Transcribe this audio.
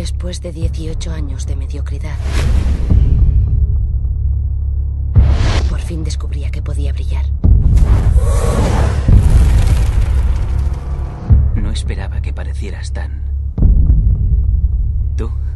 Después de 18 años de mediocridad, por fin descubría que podía brillar. No esperaba que parecieras tan... ¿Tú?